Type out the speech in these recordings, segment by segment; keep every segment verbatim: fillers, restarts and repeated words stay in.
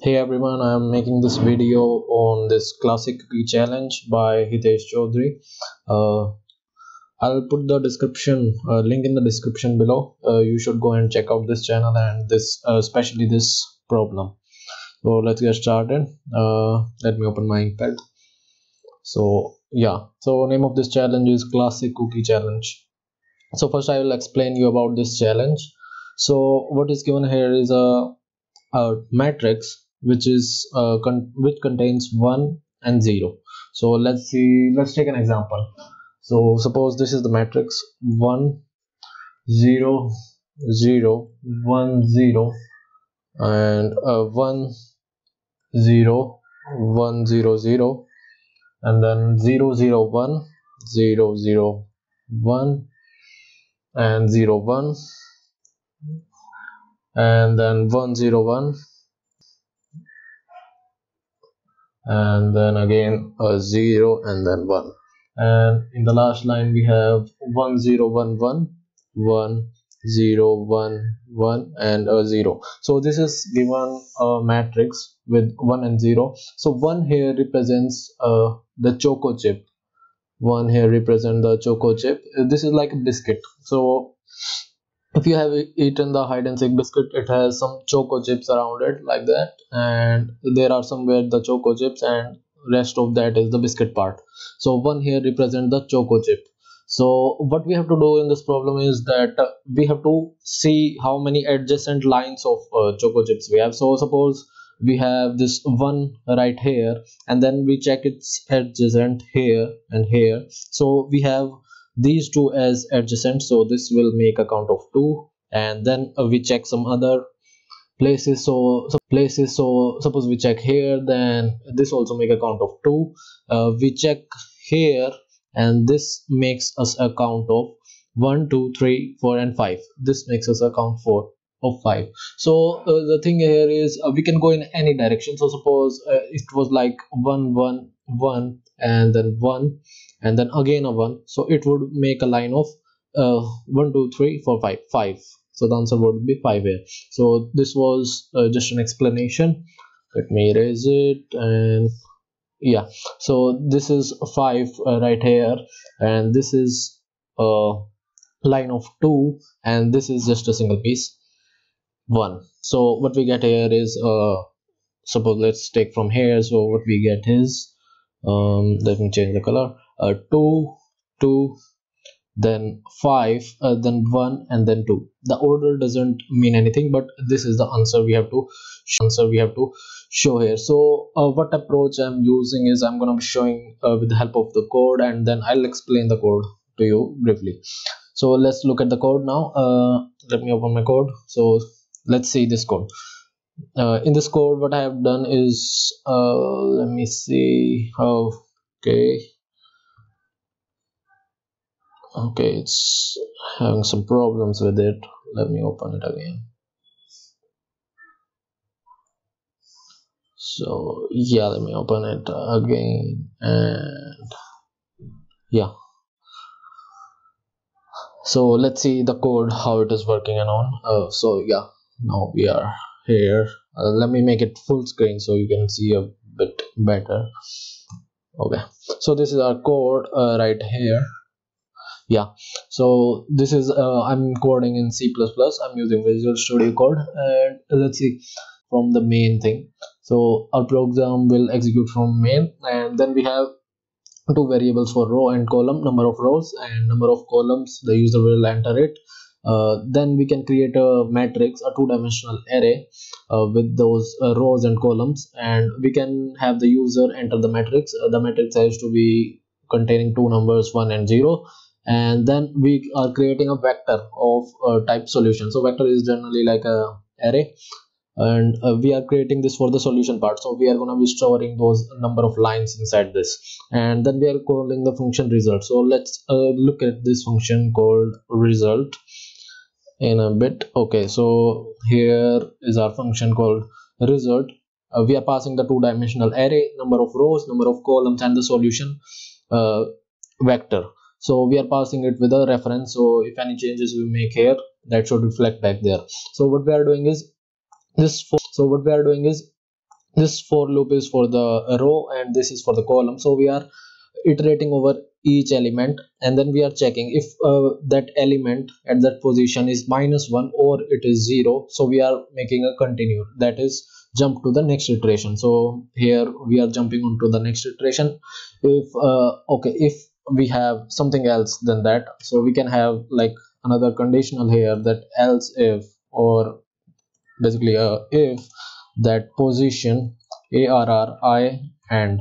Hey everyone, I am making this video on this classic cookie challenge by Hitesh Chaudhary. Uh, I'll put the description uh, link in the description below. Uh, you should go and check out this channel and this, uh, especially this problem. So let's get started. Uh, let me open my iPad. So yeah, so name of this challenge is Classic Cookie Challenge. So first I will explain you about this challenge. So what is given here is a a matrix which is uh, con which contains one and zero. So let's see, let's take an example. So suppose this is the matrix one zero zero one zero and uh, one zero one zero zero and then zero zero one zero zero one and zero one and then one zero one and then again a zero and then one, and in the last line we have one zero one one one zero one one and a zero. So this is given a matrix with one and zero. So one here represents uh, the choco chip, one here represent the choco chip. This is like a biscuit. So if you have eaten the hide and seek biscuit, it has some choco chips around it like that, and there are somewhere the choco chips and rest of that is the biscuit part. So one here represent the choco chip. So what we have to do in this problem is that uh, we have to see how many adjacent lines of uh, choco chips we have. So suppose we have this one right here, and then we check its adjacent here and here. So we have these two as adjacent, so this will make a count of two, and then uh, we check some other places. So, so places so suppose we check here, then this also make a count of two. Uh, we check here and this makes us a count of one two three four and five. This makes us a count four of five. So uh, the thing here is uh, we can go in any direction. So suppose uh, it was like one one one and then one and then again a one, so it would make a line of uh, one two three four five five. So the answer would be five here. So this was uh, just an explanation. Let me erase it, and yeah, so this is five uh, right here, and this is a line of two, and this is just a single piece one. So what we get here is uh suppose let's take from here. So what we get is um let me change the color. uh two two, then five, uh, then one and then two. The order doesn't mean anything, but this is the answer we have to answer we have to show here. So uh, what approach I'm using is I'm gonna be showing uh, with the help of the code, and then I'll explain the code to you briefly. So let's look at the code now. Uh, let me open my code. So let's see this code. Uh, in this code what I have done is uh, let me see. Okay, okay, it's having some problems with it. Let me open it again. So yeah, let me open it again, and yeah, so let's see the code how it is working and on. Uh, so yeah, now we are here. Uh, let me make it full screen so you can see a bit better. Okay, so this is our code uh, right here. Yeah, so this is uh, I'm coding in C plus plus. I'm using Visual Studio Code, and let's see from the main thing. So our program will execute from main, and then we have two variables for row and column, number of rows and number of columns. The user will enter it. Uh, then we can create a matrix, a two-dimensional array uh, with those uh, rows and columns, and we can have the user enter the matrix. Uh, the matrix has to be containing two numbers, one and zero, and then we are creating a vector of uh, type solution. So vector is generally like a array, and uh, we are creating this for the solution part. So we are going to be storing those number of lines inside this, and then we are calling the function result. So let's uh, look at this function called result in a bit. Okay, so here is our function called result. Uh, we are passing the two-dimensional array, number of rows, number of columns, and the solution uh, vector. So we are passing it with a reference, so if any changes we make here, that should reflect back there. So what we are doing is this so what we are doing is this for loop is for the row and this is for the column. So we are iterating over each element, and then we are checking if uh, that element at that position is minus one or it is zero. So we are making a continue, that is jump to the next iteration. So here we are jumping on to the next iteration. If uh, okay, if we have something else than that, so we can have like another conditional here, that else if, or basically uh, if that position arr I and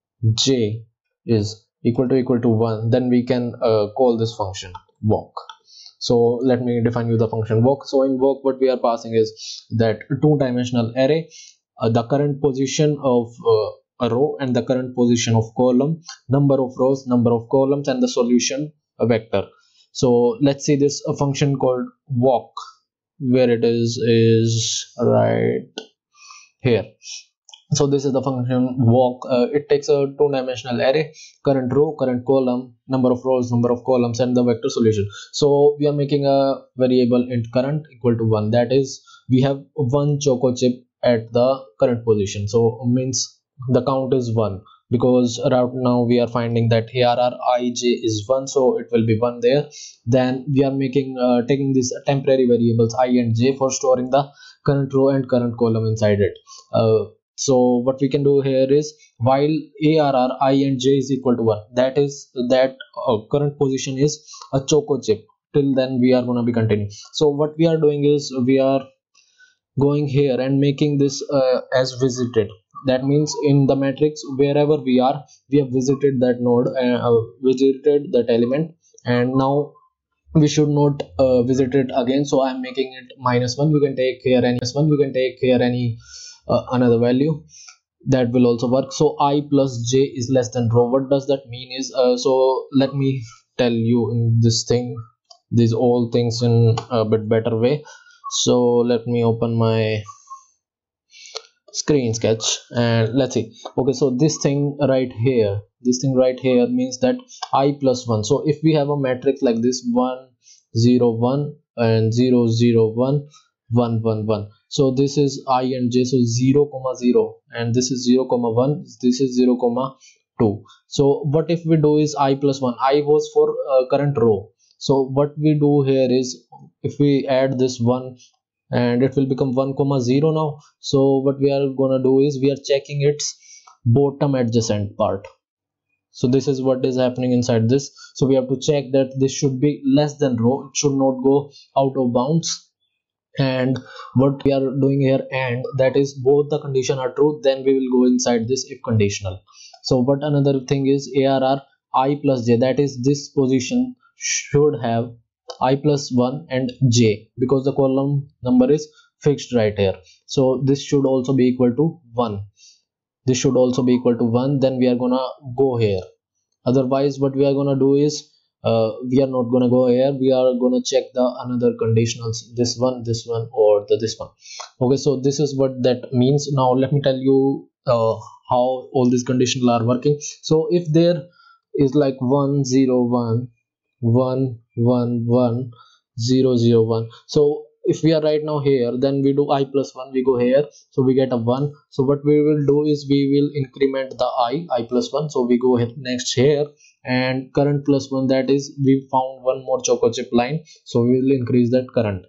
j is equal to equal to one, then we can uh, call this function walk. So let me define you the function walk. So in walk, what we are passing is that two dimensional array, uh, the current position of uh, a row and the current position of column, number of rows, number of columns, and the solution a vector. So let's see this a function called walk, where it is is right here. So this is the function walk. Uh, it takes a two-dimensional array, current row, current column, number of rows, number of columns, and the vector solution. So we are making a variable int current equal to one. That is, we have one choco chip at the current position. So means the count is one, because right now we are finding that arr ij is one, so it will be one there. Then we are making uh, taking these temporary variables I and j for storing the current row and current column inside it. Uh, so what we can do here is, while arr I and j is equal to one, that is that uh, current position is a choco chip. Till then we are going to be continuing. So what we are doing is, we are going here and making this uh, as visited. That means in the matrix, wherever we are, we have visited that node, uh, visited that element, and now we should not uh, visit it again. So I'm making it minus one. You can take here any one, you can take here any uh, another value, that will also work. So I plus j is less than row. What does that mean is, uh, so let me tell you in this thing, these all things in a bit better way. So let me open my screen sketch and let's see. Okay, so this thing right here, this thing right here means that I plus one. So if we have a matrix like this, one zero one and zero zero one one one one, so this is I and j. So zero comma zero, and this is zero comma one, this is zero comma two. So what if we do is I plus one. I was for uh, current row. So what we do here is, if we add this one, and it will become one comma zero now. So what we are gonna do is, we are checking its bottom adjacent part. So this is what is happening inside this. So we have to check that this should be less than row, it should not go out of bounds. And what we are doing here, and that is both the condition are true, then we will go inside this if conditional. So what another thing is, arr I plus j, that is this position should have I plus one and j, because the column number is fixed right here. So this should also be equal to one, this should also be equal to one. Then we are gonna go here. Otherwise what we are gonna do is, uh, we are not gonna go here, we are gonna check the another conditionals, this one, this one, or the this one. Okay, so this is what that means. Now let me tell you uh, how all these conditional are working. So if there is like one zero one one one one zero zero one, so if we are right now here, then we do I plus one, we go here, so we get a one. So what we will do is, we will increment the I, I plus one, so we go next here, and current plus one, that is we found one more choco chip line, so we will increase that current.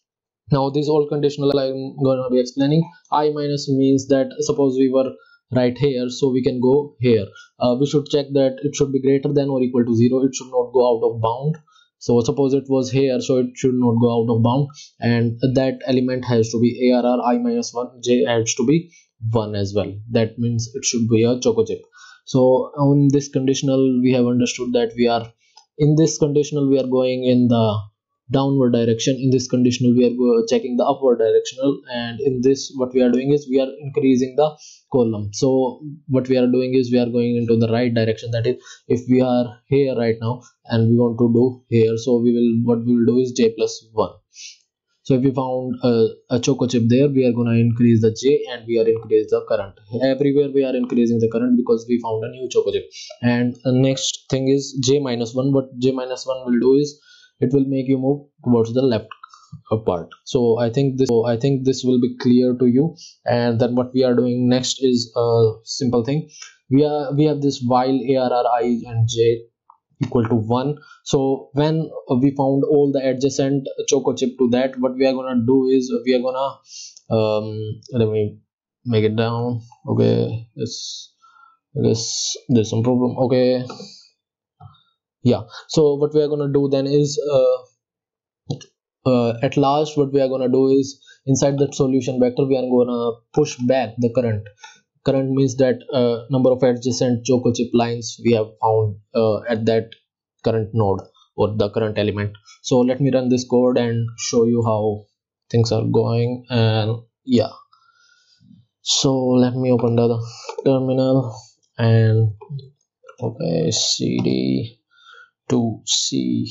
Now this all conditional I'm gonna be explaining. I minus means that suppose we were right here, so we can go here. Uh, we should check that it should be greater than or equal to zero, it should not go out of bound. So suppose it was here, so it should not go out of bound, and that element has to be arr I minus one, j has to be one as well. That means it should be a choco chip. So on this conditional, we have understood that we are in this conditional, we are going in the downward direction. In this conditional, we are checking the upward directional, and in this what we are doing is, we are increasing the column. So what we are doing is, we are going into the right direction. That is, if we are here right now and we want to do here, so we will what we will do is j plus one. So if we found a, a choco chip there, we are going to increase the j, and we are increase the current. Everywhere we are increasing the current, because we found a new choco chip. And the next thing is j minus one. What j minus one will do is, it will make you move towards the left apart. So I think this so I think this will be clear to you. And then what we are doing next is a simple thing. We are we have this while arr I and j equal to one. So when we found all the adjacent choco chip to that, what we are gonna do is we are gonna um let me make it down. Okay, this I guess there's some problem. Okay, yeah. So what we are gonna do then is uh, uh, at last what we are gonna do is inside that solution vector we are gonna push back the current. Current means that uh, number of adjacent choco chip lines we have found uh, at that current node or the current element. So let me run this code and show you how things are going. And yeah, so let me open the terminal and okay, cd to c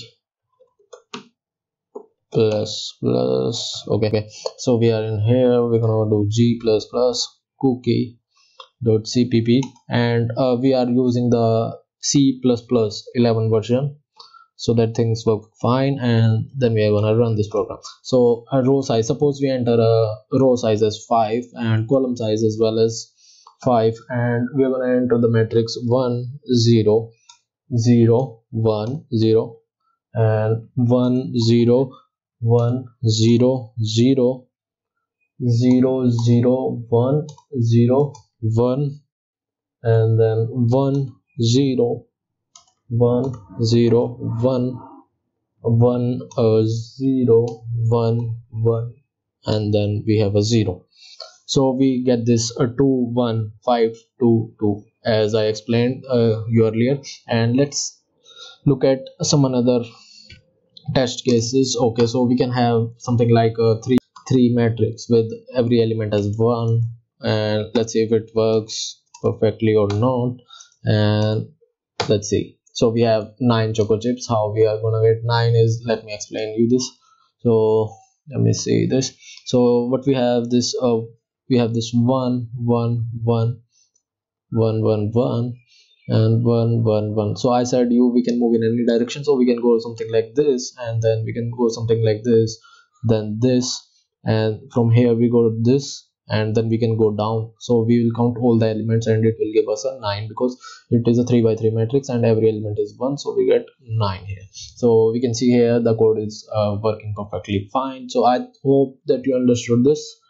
plus plus. Okay, so we are in here. We're gonna do g plus plus cookie dot cpp, and uh, we are using the C plus plus eleven version, so that things work fine. And then we are gonna run this program. So a row size, suppose we enter a row size as five and column size as well as five, and we are gonna enter the matrix one zero zero one zero and one zero one zero zero zero zero one zero one, and then one zero one zero one one uh, zero one one, and then we have a zero. So we get this a uh, two one five two two as I explained uh, you earlier. And let's look at some another test cases. Okay, so we can have something like a three three matrix with every element as one, and let's see if it works perfectly or not. And let's see, so we have nine choco chips. How we are gonna get nine is, let me explain you this. So let me see this. So what we have this uh we have this one one one one one one and one one one. So I said you we can move in any direction, so we can go something like this, and then we can go something like this, then this, and from here we go to this, and then we can go down. So we will count all the elements and it will give us a nine, because it is a three by three matrix and every element is one, so we get nine here. So we can see here the code is uh, working perfectly fine. So I hope that you understood this.